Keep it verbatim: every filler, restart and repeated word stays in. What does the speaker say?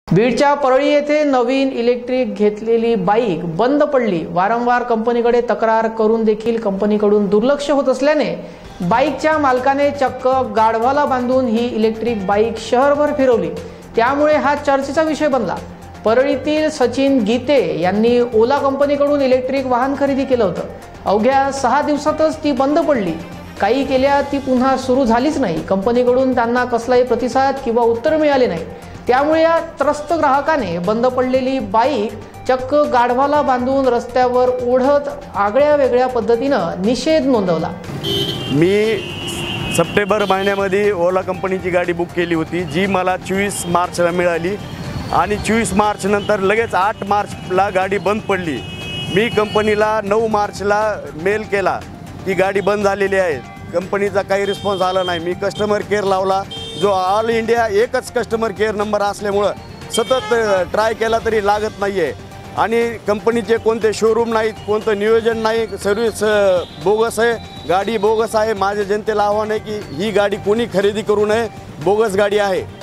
बीडच्या परळी येथे नवीन इलेक्ट्रिक घेतलेली बाईक बंद पडली। वारंवार कंपनीकडे तक्रार करून देखील कंपनीकडून दुर्लक्ष होत असल्याने बाईकच्या मालकाने चक्क गाढवाला बांधून ही इलेक्ट्रिक बाईक शहरभर फिरवली। त्यामुळे हा चर्चेचा विषय बनला। परळीतील सचिन गीते यांनी ओला कंपनीकडून इलेक्ट्रिक वाहन खरेदी केलं होतं। अवघ्या सहा दिवसातच ती बंद पडली। काही केल्या ती पुन्हा सुरू झालीच नाही। कंपनीकडून त्यांना कसलाही प्रतिसाद किंवा उत्तर मिळाले नाही। त्यामुळे या त्रस्त ग्राहकाने बंद पडलेली बाईक चक्क गाढवाला बांधून रस्त्यावर ओढत आगळ्या वेगळ्या पद्धतीनं निषेध नोंदवला। मी सप्टेंबर महिन्यामध्ये ओला कंपनीची गाडी बुक केली होती, जी मला चोवीस मार्चला मिळाली आणि चोवीस मार्च नंतर लगेच आठ मार्चला गाडी बंद पडली। मी कंपनीला नऊ मार्चला मेल केला की गाडी बंद झालेली आहे। कंपनीचा काही रिस्पॉन्स आला नाही। मी कस्टमर केअर लावला, जो ऑल इंडिया एकच कस्टमर केअर नंबर असल्यामुळं सतत ट्राय केला तरी लागत नाही आहे आणि कंपनीचे कोणते शोरूम नाहीत, कोणतं नियोजन नाही, सर्व्हिस बोगस आहे, गाडी बोगस आहे। माझ्या जनतेला आव्हान आहे की ही गाडी कोणी खरेदी करू नये, बोगस गाडी आहे।